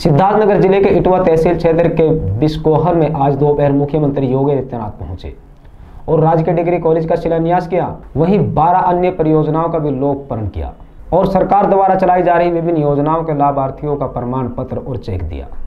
सिद्धार्थनगर जिले के इटवा तहसील क्षेत्र के बिस्कोहर में आज दोपहर मुख्यमंत्री योगी आदित्यनाथ पहुंचे और राजकीय डिग्री कॉलेज का शिलान्यास किया। वहीं 12 अन्य परियोजनाओं का भी लोकार्पण किया और सरकार द्वारा चलाई जा रही विभिन्न योजनाओं के लाभार्थियों का प्रमाण पत्र और चेक दिया।